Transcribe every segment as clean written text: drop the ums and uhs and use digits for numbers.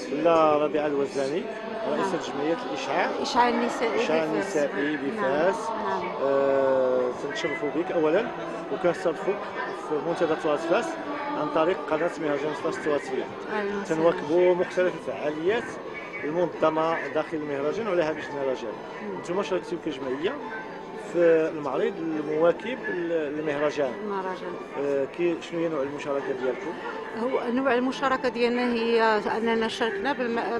ولا ربيعه الوزاني رئيسة جمعية الإشعاع النسائي الإشعاع بفاس. النسائي نعم. بفاس. نعم. تنتشرفوا بك أولا وكنستضيفوك في منتدى تراث فاس عن طريق قناة مهرجان فاس التراثية. أهلا وسهلا. تنواكبوا مختلف الفعاليات المنظمة داخل المهرجان وعلى هامش المهرجان. انتم شاركتوا كجمعية في المعرض المواكب للمهرجان. شنو هي نوع المشاركة ديالكم؟ هو نوع المشاركة ديالنا هي أننا شاركنا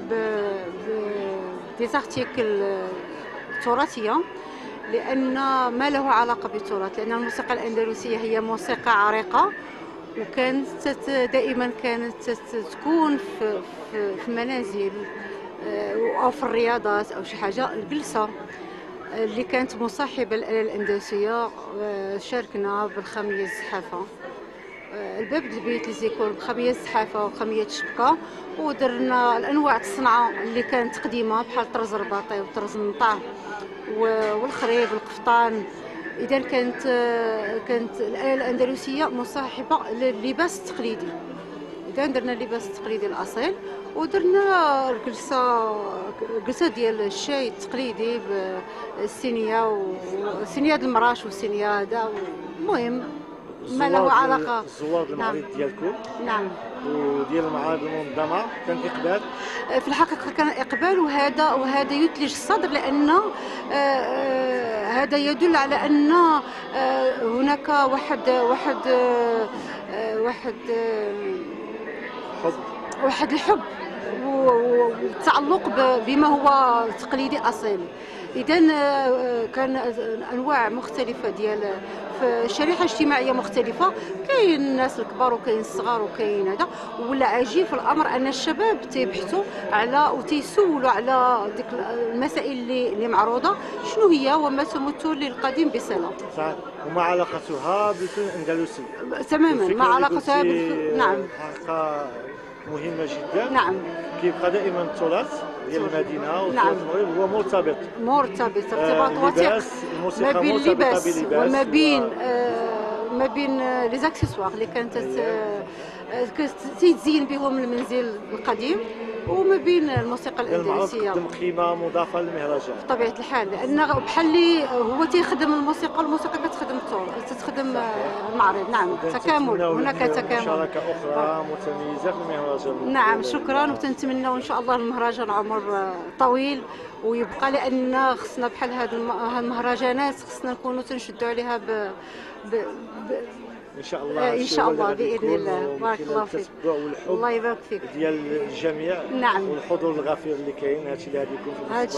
ديزارتيكل تراثية، لأن ما له علاقة بالتراث، لأن الموسيقى الأندلسية هي موسيقى عريقة، وكانت دائما تكون في منازل أو في الرياضات أو شي حاجة. الجلسة اللي كانت مصاحبة للآلة الأندلسية شاركنا بالخمية الزحافة، الباب البيت لزيكول بخمية الزحافة وخمية الشبكة، ودرنا الأنواع الصنعة اللي كانت قديمة بحال طرز الرباطي وطرز النطع والخريب والقفطان. إذا كانت الآلة الأندلسية مصاحبة لللباس التقليدي. إذا درنا اللباس التقليدي الأصيل، ودرنا الجلسة ديال الشاي التقليدي بالصينية د المراش والصينية هذا. المهم ما له علاقة. الزوار المعرض ديالكم. نعم. وديال المعارض المنظمة كان إقبال؟ في الحقيقة كان إقبال، وهذا يثلج الصدر، لأن هذا يدل على أن هناك واحد الحب والتعلق بما هو تقليدي أصيل. إذا كان أنواع مختلفة ديال في شريحة اجتماعية مختلفة، كاين الناس الكبار وكاين الصغار وكاين هذا. ولا عجيب في الأمر أن الشباب تيبحثوا على وتيسولوا على ديك المسائل اللي معروضة شنو هي وما تمثل للقديم بصلة. صحيح. وما علاقتها بالفن الأندلسي؟ تماما ما علاقتها نعم. حقيقة مهمة جدا. نعم. كيبقى دائما التراث ديال المدينه وتراث نعم. المغرب هو مرتبط ارتباط وثيق ما بين اللباس وما بين لي زاكسيسوار اللي كانت تزين بهم المنزل القديم، وما بين الموسيقى الأندلسية. تقدم قيمة مضافة للمهرجان بطبيعة الحال، لأن بحال اللي هو تيخدم الموسيقى والموسيقى كتخدم تخدم المعرض. نعم. تكامل، هناك تكامل. مشاركة أخرى متميزة في المهرجان. نعم شكرا، وتنتمنى إن شاء الله المهرجان عمر طويل ويبقى، لأن خصنا بحال هاد المهرجانات خصنا نكونوا تنشدوا عليها ان شاء الله. ان شاء الله باذن الله. بارك الله فيك. الله يبارك فيك ديال الجميع. نعم. والحضور الغفير اللي كاين، هادشي اللي غادي يكون في